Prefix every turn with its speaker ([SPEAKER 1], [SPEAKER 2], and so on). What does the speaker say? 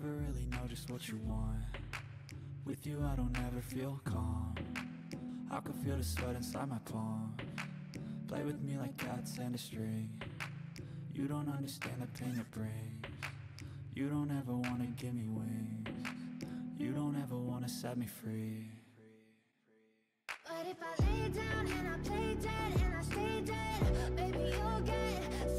[SPEAKER 1] never really know just what you want. With you I don't ever feel calm. I can feel the sweat inside my palms. Play with me like cats and a string. You don't understand the pain it brings. You don't ever wanna give me wings. You don't ever wanna set me free.
[SPEAKER 2] But if I lay down and I play dead and I stay dead, baby, you'll get